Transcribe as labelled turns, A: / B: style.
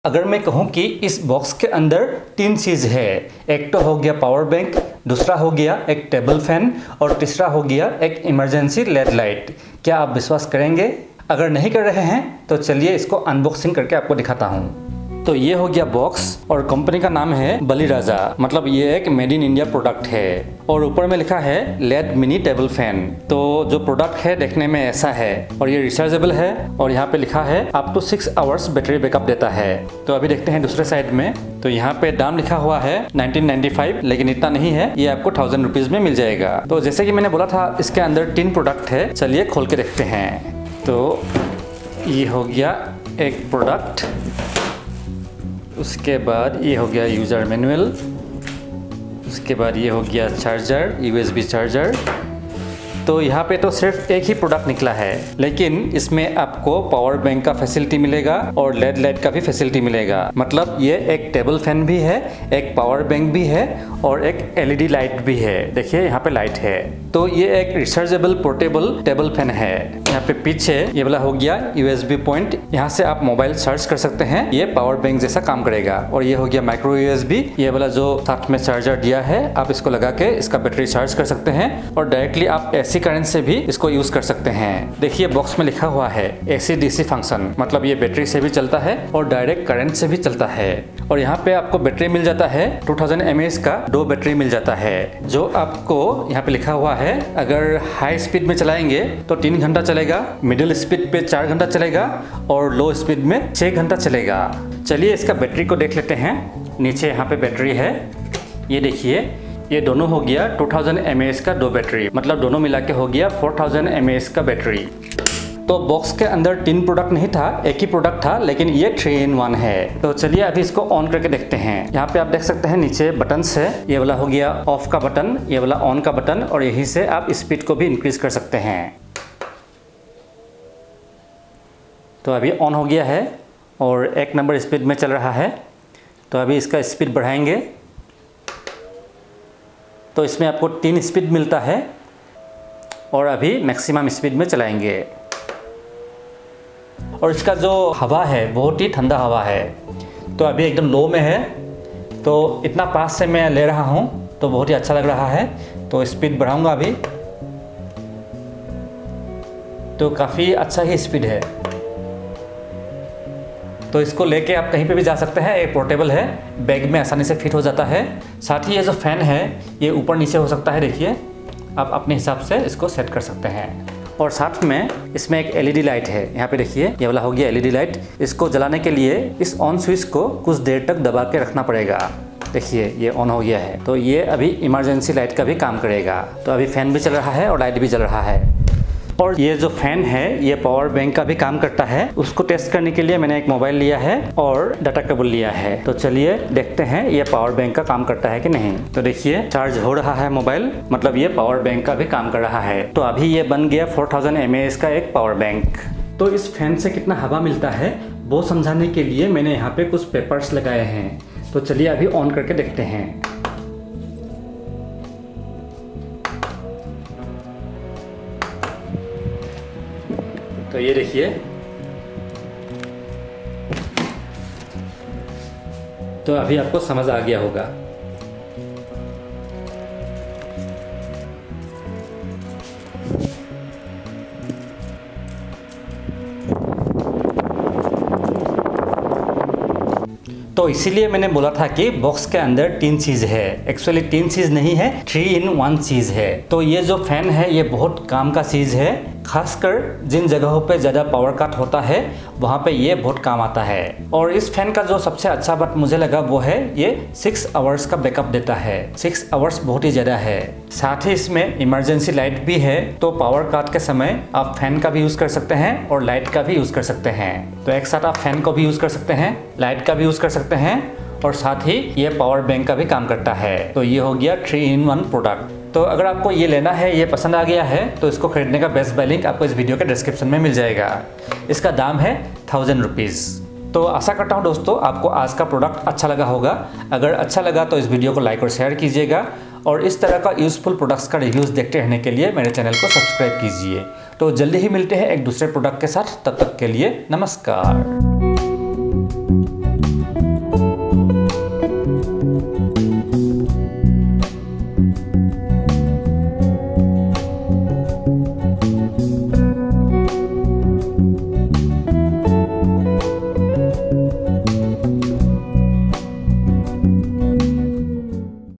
A: अगर मैं कहूँ कि इस बॉक्स के अंदर 3 चीज़ है, एक तो हो गया पावर बैंक, दूसरा हो गया एक टेबल फैन और तीसरा हो गया एक इमरजेंसी लेड लाइट। क्या आप विश्वास करेंगे? अगर नहीं कर रहे हैं तो चलिए इसको अनबॉक्सिंग करके आपको दिखाता हूँ। तो ये हो गया बॉक्स और कंपनी का नाम है बलिराजा, मतलब ये एक मेड इन इंडिया प्रोडक्ट है। और ऊपर में लिखा है लेड मिनी टेबल फैन। तो जो प्रोडक्ट है देखने में ऐसा है और ये रिचार्जेबल है और यहाँ पे लिखा है up to 6 hours battery backup देता है। तो अभी देखते हैं दूसरे साइड में। तो यहाँ पे दाम लिखा हुआ है 1995, लेकिन इतना नहीं है, ये आपको 1000 रुपीज में मिल जाएगा। तो जैसे कि मैंने बोला था इसके अंदर 3 प्रोडक्ट है, चलिए खोल के देखते हैं। तो ये हो गया एक प्रोडक्ट, उसके बाद ये हो गया यूज़र मैनुअल, उसके बाद ये हो गया चार्जर, USB चार्जर। तो यहाँ पे तो सिर्फ एक ही प्रोडक्ट निकला है, लेकिन इसमें आपको पावर बैंक का फैसिलिटी मिलेगा और लेड लाइट का भी फैसिलिटी मिलेगा। मतलब ये एक टेबल फैन भी है, एक पावर बैंक भी है और एक LED लाइट भी है। देखिए यहाँ पे लाइट है। तो ये एक रिचार्जेबल पोर्टेबल टेबल फैन है। यहाँ पे पीछे ये वाला हो गया USB पॉइंट, यहाँ से आप मोबाइल चार्ज कर सकते हैं, ये पावर बैंक जैसा काम करेगा। और ये हो गया माइक्रो USB, ये वाला जो साथ में चार्जर दिया है, आप इसको लगा के इसका बैटरी चार्ज कर सकते हैं और डायरेक्टली आप AC करंट से भी इसको यूज कर सकते हैं। देखिए बॉक्स में लिखा हुआ है AC DC फंक्शन, मतलब ये बैटरी से भी चलता है और डायरेक्ट करंट से भी चलता है। और यहाँ पे आपको बैटरी मिल जाता है 2000 mAh का 2 बैटरी मिल जाता है, जो आपको यहाँ पे लिखा हुआ है अगर हाई स्पीड में चलाएंगे तो 3 घंटा चलेगा, मिडिल स्पीड पे 4 घंटा चलेगा और लो स्पीड में 6 घंटा चलेगा। चलिए इसका बैटरी को देख लेते हैं। नीचे यहाँ पे बैटरी है, ये देखिए, ये दोनों हो गया 2000 mAh का 2 बैटरी, मतलब दोनों मिला के हो गया 4000 mAh का बैटरी। तो बॉक्स के अंदर 3 प्रोडक्ट नहीं था, एक ही प्रोडक्ट था, लेकिन ये 3 in 1 है। तो चलिए अभी इसको ऑन करके देखते हैं। यहाँ पे आप देख सकते हैं नीचे बटन्स है, ये वाला हो गया ऑफ का बटन, ये वाला ऑन का बटन, और यहीं से आप स्पीड को भी इंक्रीज कर सकते हैं। तो अभी ऑन हो गया है और 1 नंबर स्पीड में चल रहा है। तो अभी इसका स्पीड बढ़ाएंगे तो इसमें आपको 3 स्पीड मिलता है और अभी मैक्सिमम स्पीड में चलाएंगे। और इसका जो हवा है बहुत ही ठंडा हवा है। तो अभी एकदम लो में है, तो इतना पास से मैं ले रहा हूँ तो बहुत ही अच्छा लग रहा है। तो स्पीड बढ़ाऊंगा अभी, तो काफ़ी अच्छा ही स्पीड है। तो इसको लेके आप कहीं पे भी जा सकते हैं, एक पोर्टेबल है, बैग में आसानी से फिट हो जाता है। साथ ही ये जो फैन है ये ऊपर नीचे हो सकता है, देखिए आप अपने हिसाब से इसको सेट कर सकते हैं। और साथ में इसमें एक LED लाइट है, यहाँ पे देखिए ये वाला हो गया LED लाइट। इसको जलाने के लिए इस ऑन स्विच को कुछ देर तक दबा के रखना पड़ेगा। देखिए ये ऑन हो गया है, तो ये अभी इमरजेंसी लाइट का भी काम करेगा। तो अभी फैन भी चल रहा है और लाइट भी जल रहा है। और ये जो फैन है ये पावर बैंक का भी काम करता है। उसको टेस्ट करने के लिए मैंने एक मोबाइल लिया है और डाटा केबल लिया है। तो चलिए देखते हैं ये पावर बैंक का काम करता है कि नहीं। तो देखिए चार्ज हो रहा है मोबाइल, मतलब ये पावर बैंक का भी काम कर रहा है। तो अभी ये बन गया 4000 mAh का एक पावर बैंक। तो इस फैन से कितना हवा मिलता है वो समझाने के लिए मैंने यहाँ पे कुछ पेपर्स लगाए हैं। तो चलिए अभी ऑन करके देखते हैं। तो ये देखिए, तो अभी आपको समझ आ गया होगा। तो इसीलिए मैंने बोला था कि बॉक्स के अंदर 3 चीज़ है। एक्चुअली 3 चीज़ नहीं है, 3 in 1 चीज़ है। तो ये जो फैन है ये बहुत काम का चीज़ है, खासकर जिन जगहों पे ज़्यादा पावर कट होता है वहाँ पे ये बहुत काम आता है। और इस फैन का जो सबसे अच्छा बात मुझे लगा वो है ये 6 आवर्स का बैकअप देता है। 6 आवर्स बहुत ही ज़्यादा है। साथ ही इसमें इमरजेंसी लाइट भी है, तो पावर कट के समय आप फैन का भी यूज़ कर सकते हैं और लाइट का भी यूज़ कर सकते हैं। तो एक साथ आप फैन को भी यूज़ कर सकते हैं, लाइट का भी यूज़ कर सकते हैं और साथ ही ये पावर बैंक का भी काम करता है। तो ये हो गया 3 in 1 प्रोडक्ट। तो अगर आपको ये लेना है, ये पसंद आ गया है, तो इसको खरीदने का बेस्ट बाय लिंक आपको इस वीडियो के डिस्क्रिप्शन में मिल जाएगा। इसका दाम है 1000 रुपीज़। तो आशा करता हूँ दोस्तों आपको आज का प्रोडक्ट अच्छा लगा होगा। अगर अच्छा लगा तो इस वीडियो को लाइक और शेयर कीजिएगा और इस तरह का यूज़फुल प्रोडक्ट्स का रिव्यूज़ देखते रहने के लिए मेरे चैनल को सब्सक्राइब कीजिए। तो जल्दी ही मिलते हैं एक दूसरे प्रोडक्ट के साथ, तब तक के लिए नमस्कार।